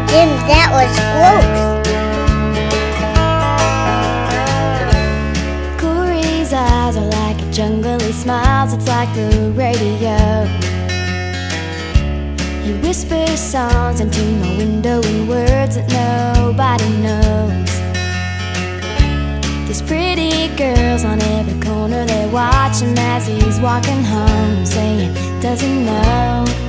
Jim, that was close. Corey's eyes are like a jungle, he smiles, it's like the radio. He whispers songs into my window in words that nobody knows. There's pretty girls on every corner, they watch him as he's walking home, saying, does he know?